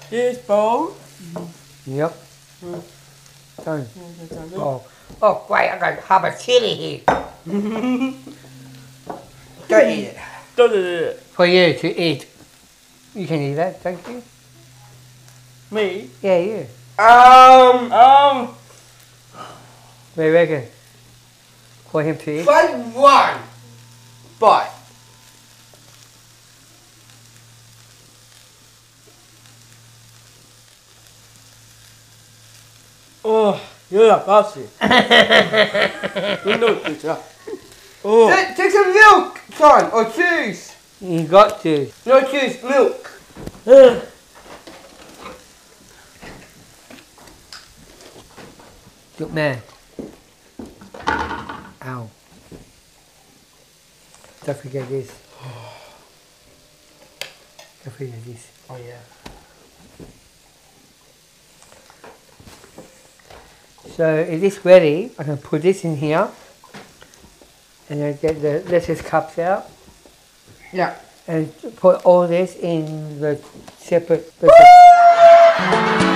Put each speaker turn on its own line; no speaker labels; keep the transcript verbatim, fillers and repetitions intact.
This bowl.
Yep.
Mm.
Done.
Mm,
Oh, oh, great! I got half a chili here.
Don't eat it. Don't eat it.
For you to eat. You can eat that, don't you?
Me?
Yeah, you.
Um. Um.
What do you reckon? For him to eat?
Try one. Bye. Oh, you're nasty. You know it, yeah. Oh. Take, take some milk, son, or cheese.
You got to.
No cheese, milk.
Good man. Ow. Don't forget this. Don't forget this.
Oh yeah.
So is this ready? I can put this in here. And then get the lettuce cups out.
Yeah.
And put all this in the separate...